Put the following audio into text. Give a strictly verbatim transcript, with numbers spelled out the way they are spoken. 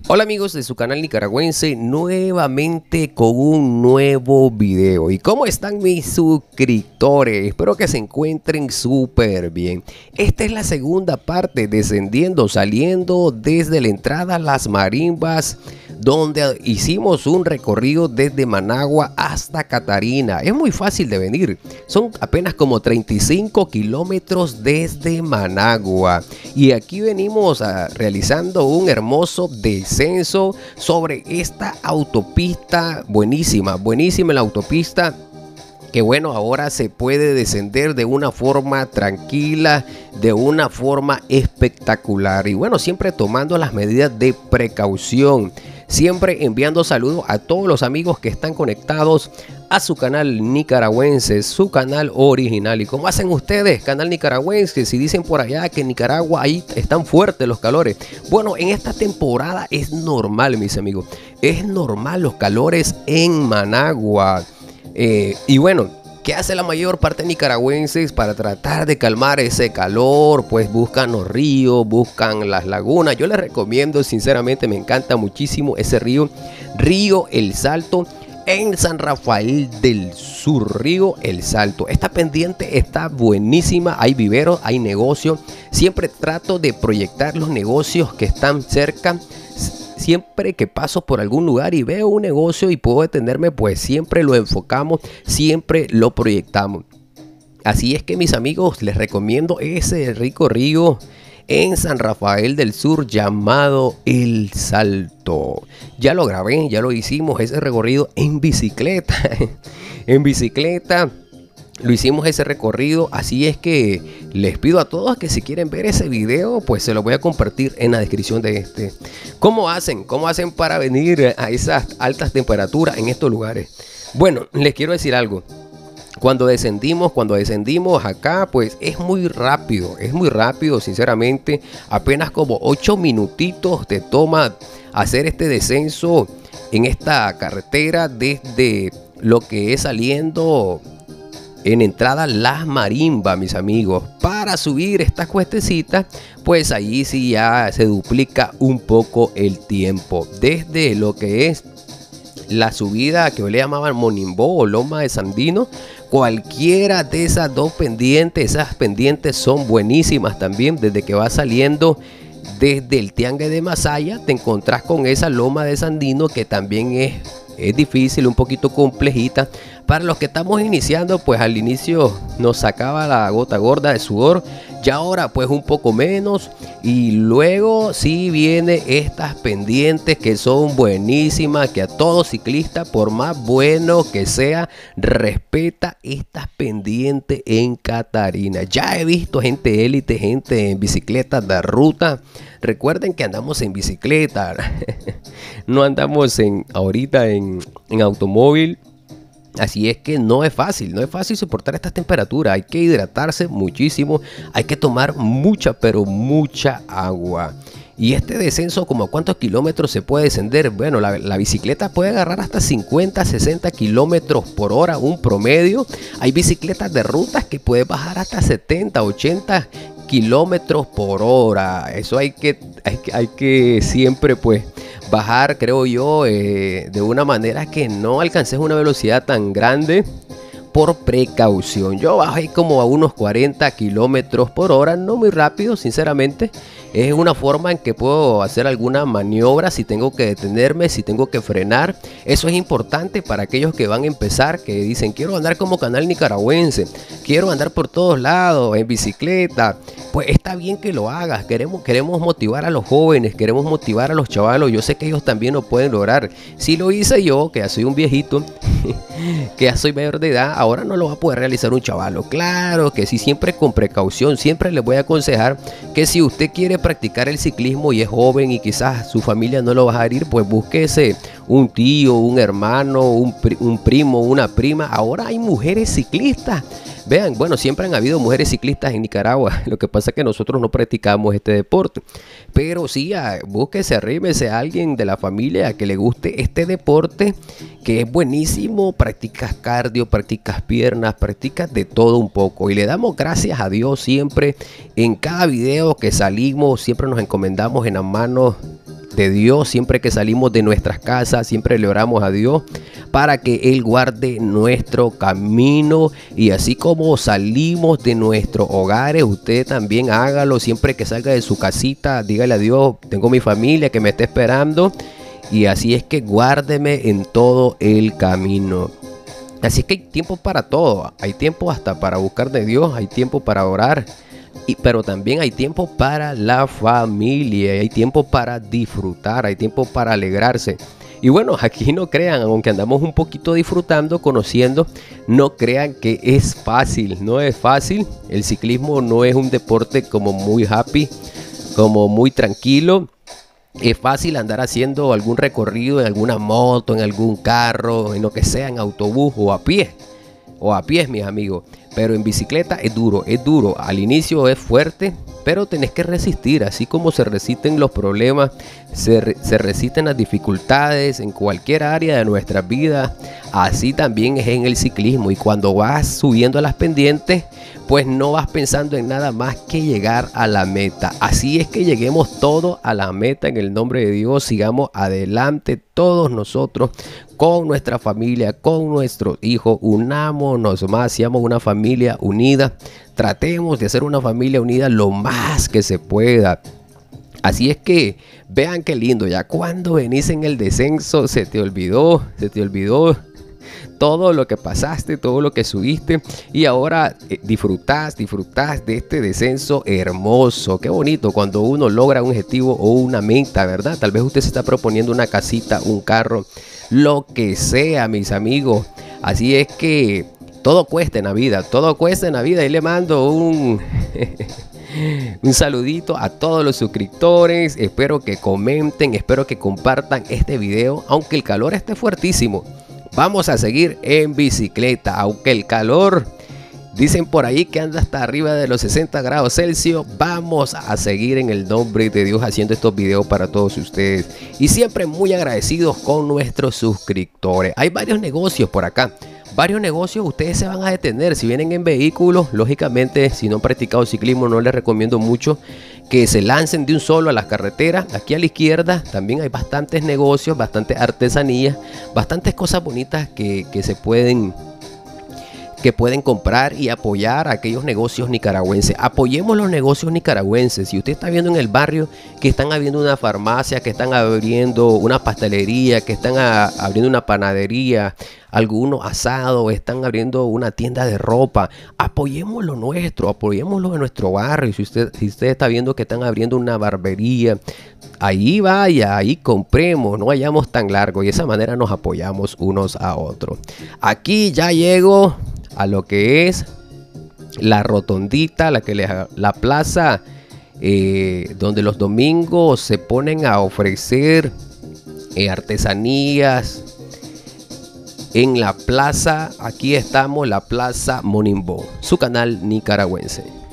Hola amigos de su canal nicaragüense, nuevamente con un nuevo video. ¿Y cómo están mis suscriptores? Espero que se encuentren súper bien. Esta es la segunda parte, descendiendo, saliendo desde la entrada a Las Marimbas, donde hicimos un recorrido desde Managua hasta Catarina. Es muy fácil de venir, son apenas como treinta y cinco kilómetros desde Managua. Y aquí venimos a, realizando un hermoso descenso sobre esta autopista buenísima, buenísima la autopista. Que bueno, ahora se puede descender de una forma tranquila, de una forma espectacular. Y bueno, siempre tomando las medidas de precaución. Siempre enviando saludos a todos los amigos que están conectados a su canal nicaragüense, su canal original. ¿Y cómo hacen ustedes, canal nicaragüense? Si dicen por allá que en Nicaragua ahí están fuertes los calores. Bueno, en esta temporada es normal, mis amigos. Es normal los calores en Managua. Eh, y bueno, ¿qué hace la mayor parte de nicaragüenses para tratar de calmar ese calor? Pues buscan los ríos, buscan las lagunas. Yo les recomiendo, sinceramente, me encanta muchísimo ese río, Río El Salto, en San Rafael del Sur. Río El Salto. Esta pendiente está buenísima, hay viveros, hay negocios. Siempre trato de proyectar los negocios que están cerca. Siempre que paso por algún lugar y veo un negocio y puedo detenerme, pues siempre lo enfocamos, siempre lo proyectamos. Así es que, mis amigos, les recomiendo ese rico río en San Rafael del Sur llamado El Salto. Ya lo grabé, ya lo hicimos, ese recorrido en bicicleta. En bicicleta. Lo hicimos ese recorrido, así es que les pido a todos que si quieren ver ese video, pues se lo voy a compartir en la descripción de este. ¿Cómo hacen? ¿Cómo hacen para venir a esas altas temperaturas en estos lugares? Bueno, les quiero decir algo. Cuando descendimos, cuando descendimos acá, pues es muy rápido, es muy rápido, sinceramente. Apenas como ocho minutitos te toma hacer este descenso en esta carretera desde lo que es saliendo en entrada Las Marimbas, mis amigos. Para subir esta cuestecita, pues ahí sí ya se duplica un poco el tiempo. Desde lo que es la subida que hoy le llamaban Monimbó o Loma de Sandino, cualquiera de esas dos pendientes, esas pendientes son buenísimas también. Desde que va saliendo desde el Tiangue de Masaya, te encontrás con esa Loma de Sandino que también es, es difícil, un poquito complejita. Para los que estamos iniciando, pues al inicio nos sacaba la gota gorda de sudor, ya ahora pues un poco menos. Y luego sí viene estas pendientes que son buenísimas, que a todo ciclista, por más bueno que sea, respeta estas pendientes en Catarina. Ya he visto gente élite, gente en bicicletas de ruta. Recuerden que andamos en bicicleta, no andamos en, ahorita en, en automóvil. Así es que no es fácil, no es fácil soportar estas temperaturas. Hay que hidratarse muchísimo, hay que tomar mucha, pero mucha agua. Y este descenso, ¿como a cuántos kilómetros se puede descender? Bueno, la, la bicicleta puede agarrar hasta cincuenta, sesenta kilómetros por hora, un promedio. Hay bicicletas de rutas que puede bajar hasta setenta, ochenta kilómetros por hora. Eso hay que, hay que, hay que siempre pues bajar, creo yo, eh, de una manera que no alcances una velocidad tan grande, por precaución. Yo bajé como a unos cuarenta kilómetros por hora, no muy rápido, sinceramente. Es una forma en que puedo hacer alguna maniobra si tengo que detenerme, si tengo que frenar. Eso es importante para aquellos que van a empezar, que dicen quiero andar como canal nicaragüense, quiero andar por todos lados en bicicleta. Pues está bien que lo hagas. Queremos, queremos motivar a los jóvenes, queremos motivar a los chavalos. Yo sé que ellos también lo pueden lograr. Si lo hice yo, que ya soy un viejito, que ya soy mayor de edad, ahora no lo va a poder realizar un chavalo. Claro que sí, siempre con precaución. Siempre les voy a aconsejar que si usted quiere practicar el ciclismo y es joven y quizás su familia no lo va a dejar ir, pues búsquese un tío, un hermano, un, pri un primo, una prima. Ahora hay mujeres ciclistas. Vean, bueno, siempre han habido mujeres ciclistas en Nicaragua. Lo que pasa es que nosotros no practicamos este deporte. Pero sí, búsquese, arrímese a alguien de la familia que le guste este deporte, que es buenísimo. Practicas cardio, practicas piernas, practicas de todo un poco. Y le damos gracias a Dios siempre. En cada video que salimos, siempre nos encomendamos en las manos de Dios, siempre que salimos de nuestras casas, siempre le oramos a Dios para que Él guarde nuestro camino. Y así como salimos de nuestros hogares, usted también hágalo. Siempre que salga de su casita, dígale a Dios: tengo mi familia que me está esperando, y así es que guárdeme en todo el camino. Así es que hay tiempo para todo, hay tiempo hasta para buscar de Dios, hay tiempo para orar, y, pero también hay tiempo para la familia, hay tiempo para disfrutar, hay tiempo para alegrarse. Y bueno, aquí no crean, aunque andamos un poquito disfrutando, conociendo, no crean que es fácil, no es fácil. El ciclismo no es un deporte como muy happy, como muy tranquilo. Es fácil andar haciendo algún recorrido en alguna moto, en algún carro, en lo que sea, en autobús o a pie. O a pie, mis amigos. Pero en bicicleta es duro, es duro. Al inicio es fuerte, pero tenés que resistir. Así como se resisten los problemas, se, re, se resisten las dificultades en cualquier área de nuestra vida. Así también es en el ciclismo. Y cuando vas subiendo a las pendientes, pues no vas pensando en nada más que llegar a la meta. Así es que lleguemos todos a la meta en el nombre de Dios. Sigamos adelante todos nosotros con nuestra familia, con nuestros hijos. Unámonos más, seamos una familia unida. Tratemos de hacer una familia unida lo más que se pueda. Así es que vean qué lindo. Ya cuando venís en el descenso, se te olvidó, se te olvidó todo lo que pasaste, todo lo que subiste, y ahora eh, disfrutás, disfrutás de este descenso hermoso. Qué bonito cuando uno logra un objetivo o una meta, ¿verdad? Tal vez usted se está proponiendo una casita, un carro, lo que sea, mis amigos. Así es que todo cuesta en la vida, todo cuesta en la vida. Y le mando un... un saludito a todos los suscriptores. Espero que comenten, espero que compartan este video, aunque el calor esté fuertísimo. Vamos a seguir en bicicleta, aunque el calor, dicen por ahí que anda hasta arriba de los sesenta grados Celsius. Vamos a seguir en el nombre de Dios haciendo estos videos para todos ustedes. Y siempre muy agradecidos con nuestros suscriptores. Hay varios negocios por acá. Varios negocios, ustedes se van a detener. Si vienen en vehículos, lógicamente, si no han practicado ciclismo, no les recomiendo mucho que se lancen de un solo a las carreteras. Aquí a la izquierda también hay bastantes negocios, bastantes artesanías, bastantes cosas bonitas que, que se pueden... que pueden comprar y apoyar a aquellos negocios nicaragüenses. Apoyemos los negocios nicaragüenses. Si usted está viendo en el barrio que están abriendo una farmacia, que están abriendo una pastelería, que están a, abriendo una panadería, algunos asados, están abriendo una tienda de ropa, apoyemos lo nuestro, apoyémoslo en nuestro barrio. Si usted, si usted está viendo que están abriendo una barbería, ahí vaya, ahí compremos, no vayamos tan largo, y de esa manera nos apoyamos unos a otros. Aquí ya llego a lo que es la rotondita, la que les, la plaza eh, donde los domingos se ponen a ofrecer eh, artesanías. En la plaza, aquí estamos, la plaza Monimbó, su canal nicaragüense.